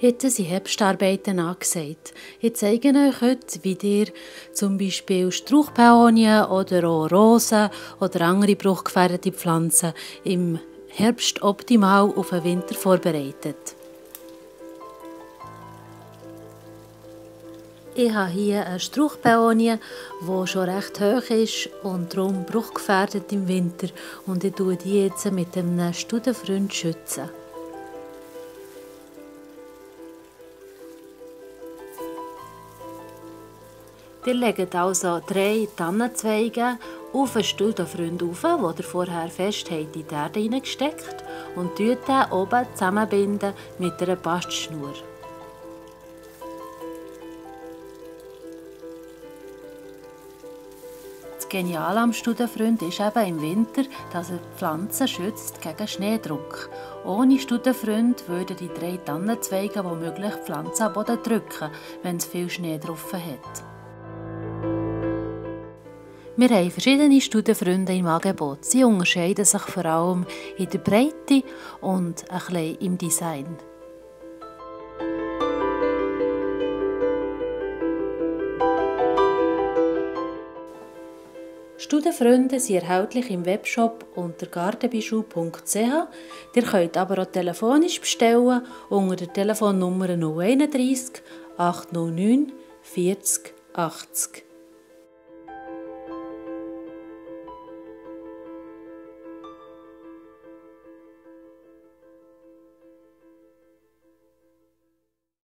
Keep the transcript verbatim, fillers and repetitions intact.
Heute sind Herbstarbeiten angesagt. Ich zeige euch heute, wie ihr zum Beispiel Strauchpäonien oder auch Rosen oder andere bruchgefährdete Pflanzen im Herbst optimal auf den Winter vorbereitet. Ich habe hier eine Strauchpäonie, die schon recht hoch ist und darum bruchgefährdet im Winter. Und ich schütze die jetzt mit einem Studenfreund schützen. Ihr legt also drei Tannenzweige auf einen Studenfreund auf, den ihr vorher fest in die Erde hineingesteckt und den oben zusammenbinden mit einer Bastschnur. Das Geniale am Studenfreund ist eben im Winter, dass er die Pflanzen schützt gegen Schneedruck. Ohne Studenfreund würden die drei Tannenzweige womöglich die Pflanzen am Boden drücken, wenn es viel Schnee drauf hat. Wir haben verschiedene Studenfreunde im Angebot. Sie unterscheiden sich vor allem in der Breite und ein bisschen im Design. Studenfreunde sind erhältlich im Webshop unter gartenbijou punkt c h. Ihr könnt aber auch telefonisch bestellen unter der Telefonnummer null drei eins, acht null neun, vierzig, achtzig.